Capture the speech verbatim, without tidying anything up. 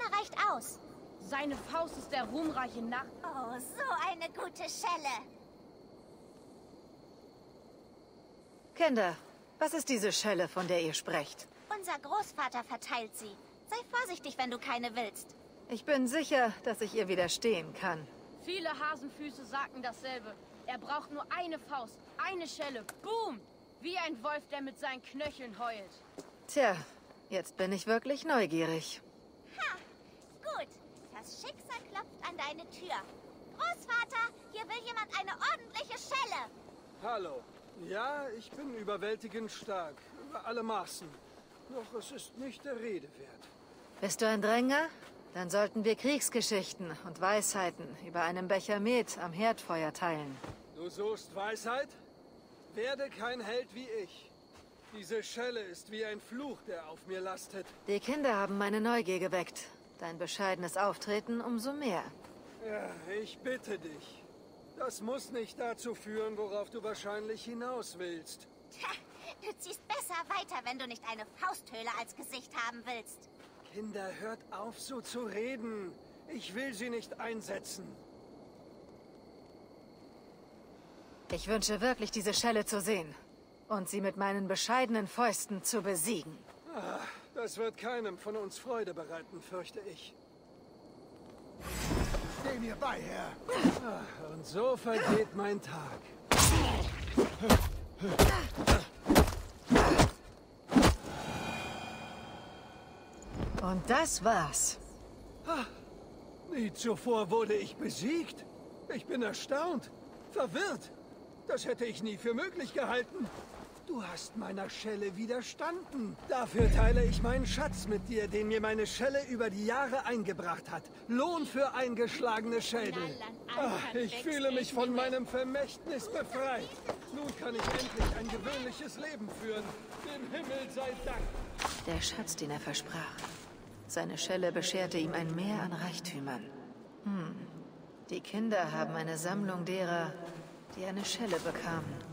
Einer reicht aus. Seine Faust ist der ruhmreiche Nacht. Oh, so eine gute Schelle. Kinder, was ist diese Schelle, von der ihr sprecht? Unser Großvater verteilt sie. Sei vorsichtig, wenn du keine willst. Ich bin sicher, dass ich ihr widerstehen kann. Viele Hasenfüße sagten dasselbe. Er braucht nur eine Faust, eine Schelle. Boom! Wie ein Wolf, der mit seinen Knöcheln heult. Tja, jetzt bin ich wirklich neugierig. Ha! Gut. Das Schicksal klopft an deine Tür. Großvater, hier will jemand eine ordentliche Schelle. Hallo. Ja, ich bin überwältigend stark. Über alle Maßen. Doch es ist nicht der Rede wert. Bist du ein Dränger? Dann sollten wir Kriegsgeschichten und Weisheiten über einen Becher Met am Herdfeuer teilen. Du suchst Weisheit? Werde kein Held wie ich. Diese Schelle ist wie ein Fluch, der auf mir lastet. Die Kinder haben meine Neugier geweckt. Dein bescheidenes Auftreten umso mehr. Ja, ich bitte dich. Das muss nicht dazu führen, worauf du wahrscheinlich hinaus willst. Tja, du ziehst besser weiter, wenn du nicht eine Fausthöhle als Gesicht haben willst. Kinder, hört auf, so zu reden. Ich will sie nicht einsetzen. Ich wünsche wirklich, diese Schelle zu sehen. Und sie mit meinen bescheidenen Fäusten zu besiegen. Ah, das wird keinem von uns Freude bereiten, fürchte ich. Steh mir bei, Herr. Ah, und so vergeht mein Tag. Und das war's. Ah, nie zuvor wurde ich besiegt. Ich bin erstaunt, verwirrt. Das hätte ich nie für möglich gehalten. Du hast meiner Schelle widerstanden. Dafür teile ich meinen Schatz mit dir, den mir meine Schelle über die Jahre eingebracht hat. Lohn für eingeschlagene Schädel. Ach, ich fühle mich von meinem Vermächtnis befreit. Nun kann ich endlich ein gewöhnliches Leben führen. Dem Himmel sei Dank. Der Schatz, den er versprach. Seine Schelle bescherte ihm ein Meer an Reichtümern. Hm. Die Kinder haben eine Sammlung derer, die eine Schelle bekamen.